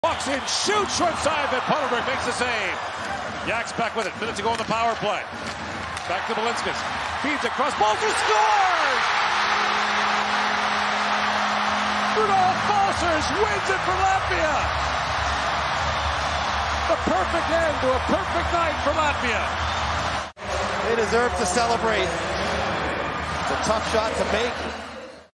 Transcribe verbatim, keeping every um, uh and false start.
Walks in, shoots short side, but Puddleberg makes the save. Yak's back with it. Minute to go in the power play. Back to Balinskis. Feeds across. Balcers scores! Rudolfs Balcers wins it for Latvia. The perfect end to a perfect night for Latvia. They deserve to celebrate. It's a tough shot to make.